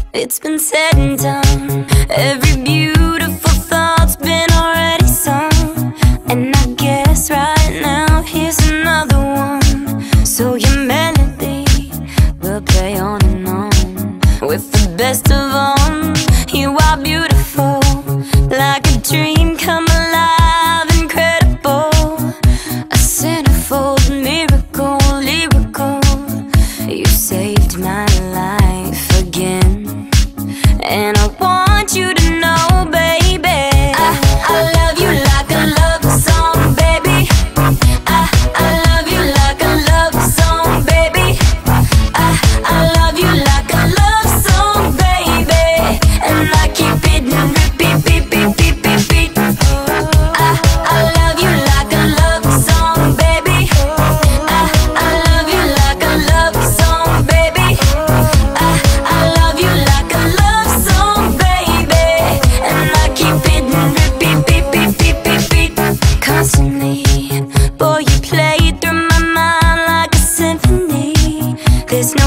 It's been said and done. Every beautiful thought's been already sung. And I guess right now here's another one. So your melody will play on and on. With the best of them, you are beautiful, like a dream come alive, incredible. A centerfold miracle, lyrical. You saved my life again. And I want you to know, baby, I love you like a love song, baby. I love you like a love song, baby. I love you like a love song, baby. And I keep it on repeat, beat, beat, beat, beat, beat. I love you like a love song, baby. I love you like a love song, baby. I love you like a love song, baby. And I keep it on repeat, beat, beat, beat, beat, beat. Constantly, boy, you play through my mind like a symphony. There's no